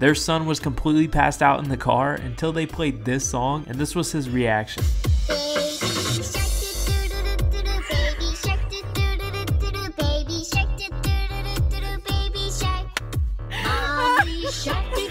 Their son was completely passed out in the car until they played this song, and this was his reaction. Shark